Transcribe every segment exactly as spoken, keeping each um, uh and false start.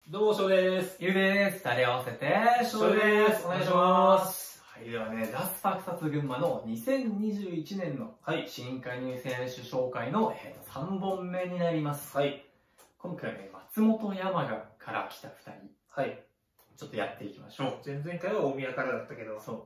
どうも、翔です。 ゆうです。誰合わせて、 翔です。お願いします。 はい、ではね、ザスパ草津群馬のにせんにじゅういちねんのはい新加入選手紹介の、えーとさんぼんめになります。 はい。 今回はね、松本山雅から来たふたり、 はい。 ちょっとやっていきましょう。 前々回は大宮からだったけど。 そう。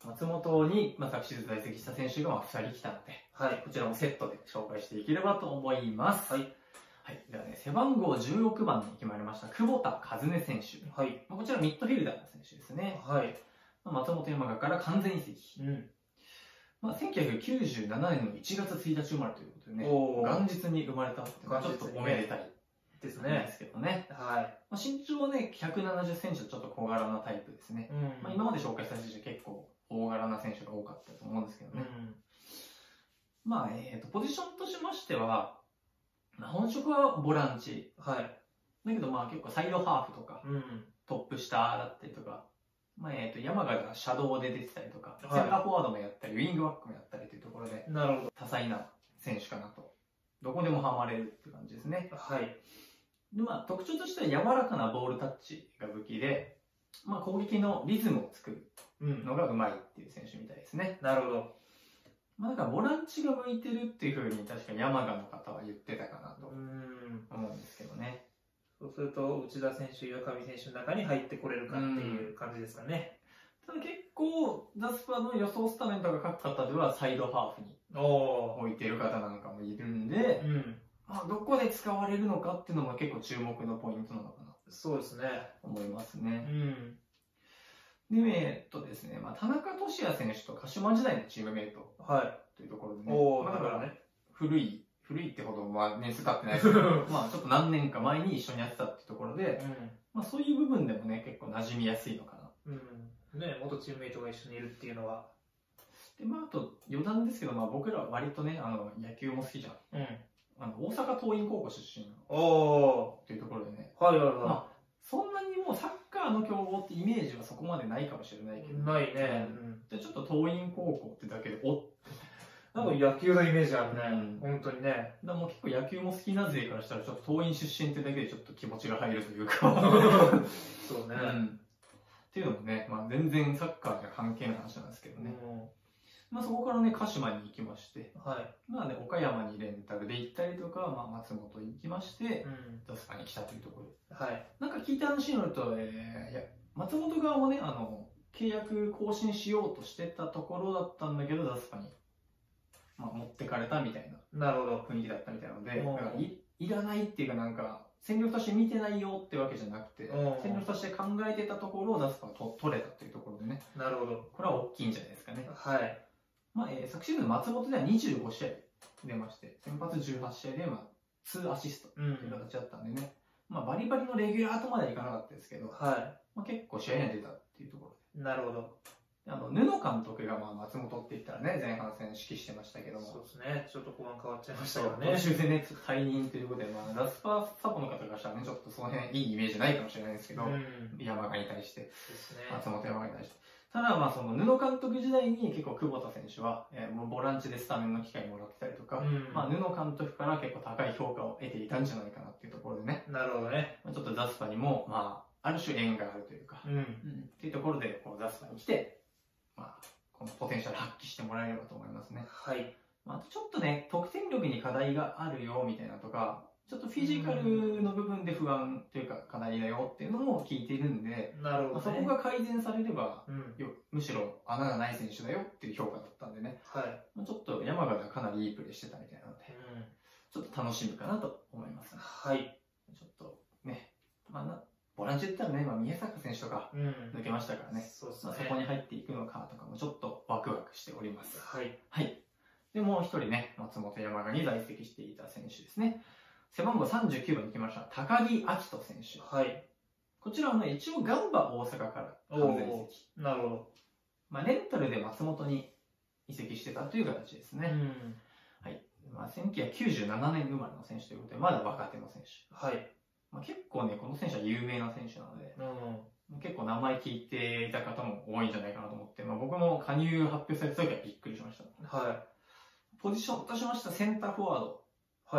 松本に、まあ、昨シーズン在籍した選手がまあふたり来たので、 はい。 こちらもセットで紹介していければと思います。 はい。 はい。ではね、背番号じゅうろくばんに決まりました、久保田和音選手。 はい。 まあこちらミッドフィルダーの選手ですね。 はい。 まあ松本山雅から完全移籍。 うん。 まあ、せんきゅうひゃくきゅうじゅうななねんのいちがつついたち生まれということでね、 おー元日に生まれたっていうのはちょっとおめでたいですなんでね。 すけどね。 はい。 まあ、身長はね、ひゃくななじゅっセンチとちょっと小柄なタイプですね。 うん。 まあ、今まで紹介した選手は結構大柄な選手が多かったと思うんですけどね。 うん。 まあ、えっと、ポジションとしましては、まあ、本職はボランチ。 はい。 だけどまあ結構サイドハーフとか、 うん。 トップ下だったりとか、まあ、えっと、山雅がシャドウで出てたりとか、 はいセンターフォワードもやったり、ウィングバックもやったりというところで、 なるほど。 多彩な選手かなと。どこでもハマれるって感じですね。 はい。 で、まあ、特徴としては柔らかなボールタッチが武器で、まあ、攻撃のリズムを作るうん。 のがうまいっていう選手みたいですね。 なるほど。 まあ、だからボランチが向いてるっていうふうに確かに山雅の方は言ってたかなとうん。 思うんですけどね。 そうすると、内田選手、岩上選手の中に入ってこれるかっていう感じですかね。 ただ結構、ザスパの予想スタメンとか書く方ではサイドハーフにおー。 置いてる方なんかもいるんで、 うん。 まあ、どこで使われるのかっていうのも結構注目のポイントなのかなそうですね。 と思いますうね。 ん。 で、えーっとですね、まあ、田中俊也選手と鹿島時代のチームメイトはというところでい。 ね、 おー、 まあ、だからなるほどね。 古い、古いってほど、まあ、年数経ってないですけど、まあ、ちょっと何年か前に一緒にやってたっていうところで、まあ、そういう部分でもね、結構馴染みやすいのかな。 うん。うん。ね、元チームメイトが一緒にいるっていうのは。 で、まあ、あと、余談ですけど、まあ、僕らは割とね、あの、野球も好きじゃん。 うん。 あの、大阪桐蔭高校出身おっていうところでね、 ー。はいはいはまあ、そんなにもうサッカーの強豪ってイメージはそこまでないかもしれないい。 けど、 ないね。うん。 でちょっと桐蔭高校ってだけで、おっなんか野球のイメージあるね。 うん本当にね。 だからもう結構野球も好きな勢からしたら、ちょっと桐蔭出身ってだけでちょっと気持ちが入るというか、 そうね。 うんっていうのもね、まあ、全然サッカーには関係ない話なんですけどね。まあ、そこからね、鹿島に行きまして、 うん。はい。 まあね、岡山にレンタルで行ったりとか、まあ、松本に行きましてう、ん。 ザスパに来たというところ。 はい。 なんか聞いた話によると、えーいや松本側もね、あの、契約更新しようとしてたところだったんだけど、ザスパに、まあ、持ってかれたみたいななるほど。 雰囲気だったみたいなので、 うんだからいいらないっていうかなんか、戦力として見てないよってわけじゃなくて、 うん戦力として考えてたところをザスパがと取れたというところでね、 なるほど。 これは大きいんじゃないですかね。 はい。 まあ、えー昨シーズン松本ではにじゅうごしあい出まして、先発じゅうはちしあいで、まあ、にアシストう。 というん形だったんでね、まあ、バリバリのレギュラーとまではいかなかったですけど、 はまあ、結構試合には出たっていうところで。 い。なるほど。 あの、布監督がまあ松本って言ったらね、前半戦指揮してましたけども、 そうですね。ちょっと後半変わっちゃいましたそうからね。 途中でね、ちょっと退任ということで、まあ、ラスパーサポの方がしたらね、ちょっとその辺いいイメージないかもしれないですけど、 うん。 山賀に対して、 ですね。 松本山賀に対して。ただ、まあ、その布監督時代に結構久保田選手は、えーもうボランチでスタメンの機会もらってたりとか、 うん。 まあ、布監督から結構高い評価を得ていたんじゃないかなっていうところでね、 なるほどね。 まあちょっとザスパにも、まあ、ある種縁があるというか、 うん。 うんっていうところで、こう、ザスパに来て、まあ、このポテンシャル発揮してもらえればと思いますね。 はい。 まあ、あとちょっとね、得点力に課題があるよ、みたいなとか、ちょっとフィジカルの部分で不安というか課題だよっていうのも聞いているんで、まあ、そなるほどね。 こが改善されれば、 うん。 よむしろ穴がない選手だよっていう評価だったんでね、 はい。 まあ、ちょっと山形がかなりいいプレーしてたみたいなので、 うん。 ちょっと楽しみかなと思いますね。 はい。 ちょっとね、まあな、ボランチで言ったらね、まあ、宮坂選手とかうん。 抜けましたからね、 そうですね。 まあ、そこに入っていくのかとかもちょっとワクワクしております。 はい。 はい。で、もう一人ね、松本山雅に在籍していた選手ですね。背番号さんじゅうきゅうばんに来ました、高木明人選手。 はい。 こちらはね、一応ガンバ大阪から完全移籍。 なるほど。 まあ、レンタルで松本に移籍してたという形ですね。 うん。 はい。まあ、せんきゅうひゃくきゅうじゅうななねん生まれの選手ということで、まだ若手の選手。 はい。 まあ、結構ね、この選手は有名な選手なので、 うん。 結構名前聞いていた方も多いんじゃないかなと思って、まあ、僕も加入発表された時はびっくりしました。 はポジションとしましたセンターフォワードい。はい。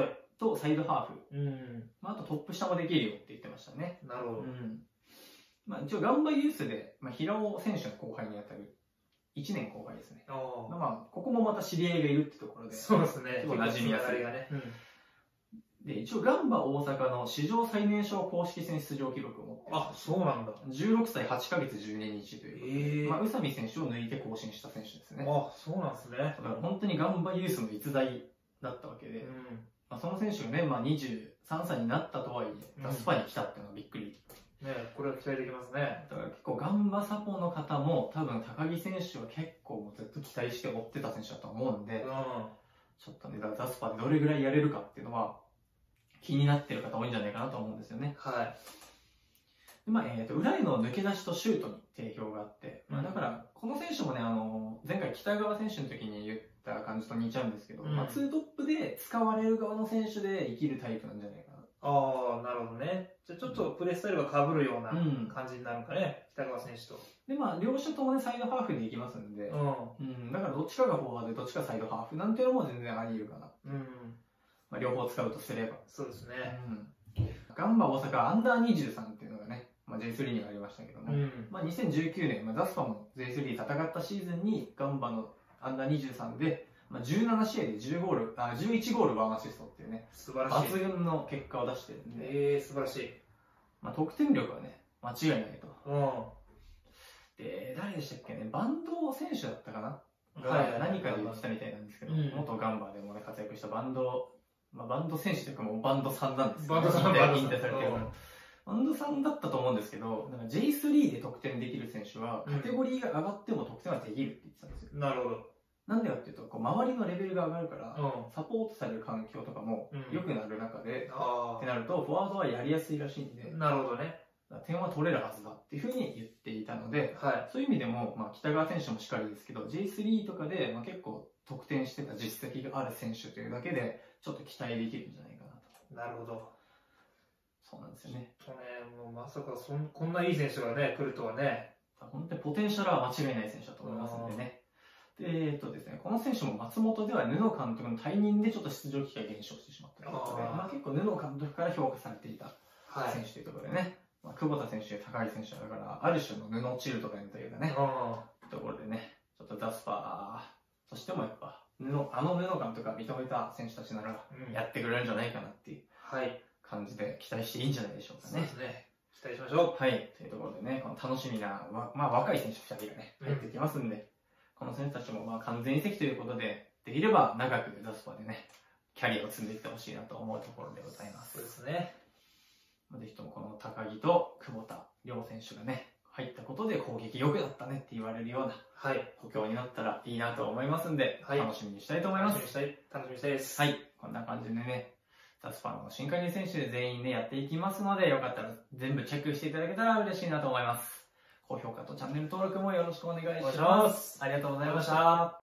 とサイドハーフ、 うん。 まあ、あとトップ下もできるよって言ってましたね。 なるほど。 うんまあ、一応ガンバユースで、まあ、平尾選手の後輩にあたるいちねんこう輩ですね。 ああ。 まあ、ここもまた知り合いがいるってところで、 そうですね。 結構馴染みやすいがね。 で、一応ガンバ大阪の史上最年少公式戦出場記録を持ってる。 あ、そうなんだ。 じゅうろくさいはちかげつじゅうににちということで、 ええまあ、宇佐美選手を抜いて更新した選手ですね。 あ、そうなんですね。 だから本当にガンバユースの逸材だったわけで、 うん。 まあ、その選手がね、まあ、にじゅうさんさいになったとはいえ、 うんダスパに来たっていうのはびっくり。 ね、これは期待できますね。 だから結構ガンバサポの方も多分高木選手は結構もうずっと期待して追ってた選手だと思うんで、 うん。 ちょっとね、ダスパでどれぐらいやれるかっていうのは気になってる方多いんじゃないかなと思うんですよね。 はい。 でまあえー、と裏への抜け出しとシュートに定評があって、まあ、 うんだからこの選手もね、あの前回北川選手の時に言った感じと似ちゃうんですけど、 うんまあ、ツートップで使われる側の選手で生きるタイプなんじゃないかな。 ああ、なるほどね。じゃあちょっとプレースタイルが被るようなうん感じになるのかね、北川選手と。 でまあ両者ともねサイドハーフでいきますんで、 ううん、だからどっちかがフォワードでどっちかサイドハーフなんていうのも全然あり得るかな、 ん。うん。 まあ、両方使うとすれば、 そうですね。 うん、ガンバ大阪アンダーにじゅうさんっていうのがね、まあ、ジェイスリー にはありましたけども、 うん。 まあ、にせんじゅうきゅうねん、まあ、ザスパも ジェイスリー 戦ったシーズンにガンバのアンダーにじゅうさんで、まあ、じゅうななしあいでじゅうゴールあじゅういちゴールワンアシストっていうね、 素晴らしい。 抜群の結果を出してるんで、 ええー、素晴らしい。 まあ、得点力はね間違いないと。 うん。 で誰でしたっけね、バンド選手だったかな、 はいが何かで言ってたみたいなんですけど、 うん元ガンバでもね活躍したバンド、まあ、バンド選手というかもうバンドさんなんですけど、 バンドさん引退バンドさん引退されてるうんバンドさんだったと思うんですけど、なんか ジェイスリー で得点できる選手はうんカテゴリーが上がっても得点はできるって言ってたんですよ。 なるほど。 なんでかっていうと、こう周りのレベルが上がるから、 うん。 サポートされる環境とかもうん良くなる中で、 あってなるとフォワードはやりやすいらしいんで、 あ。なるほどね。 点は取れるはずだっていうふうに言っていたので、 はい。 そういう意味でも、まあ、北川選手もしっかりですけど ジェイスリー とかで、まあ、結構得点してた実績がある選手というだけでちょっと期待できるんじゃないかなと。 なるほど。 そうなんですよね。 とね、もうまさかそんこんないい選手がね、来るとはね。 本当にポテンシャルは間違いない選手だと思いますんでね。で、えっとですね、この選手も松本では布監督の退任でちょっと出場機会減少してしまったということで、 あーまあ、結構布監督から評価されていたはい。 選手というところでね、まあ、久保田選手や高木選手はだからある種の布チルトレンというかね、 うところでね、ちょっとダスパーとしてもやっぱ布あの布監督が認めた選手たちならん。うん。 やってくれるんじゃないかなっていうはい。 感じで期待していいんじゃないでしょうかそうでね。 すね。期待しましょはい、というところでね、この楽しみな、わまあ、若い選手ふたりがね、入ってきますんで、この選手たちもまあ完全移籍ということで、できれば長くダスパでね、キャリアを積んでいってほしいなと思うところでございまう。 す。 そうですね。 ぜひともこの高木と久保田両選手がね、入ったことで攻撃良くなったねって言われるようなはい。 補強になったらいいなと思いますんで、 はい楽しみにしたいと思います楽しみに。したい。楽しみにしたいです。 はい、こんな感じでね、ザスパの新加入選手で全員ね、やっていきますので、よかったら全部チェックしていただけたら嬉しいなと思います。高評価とチャンネル登録もよろしくお願いします。 お願いします。 ありがとうございました。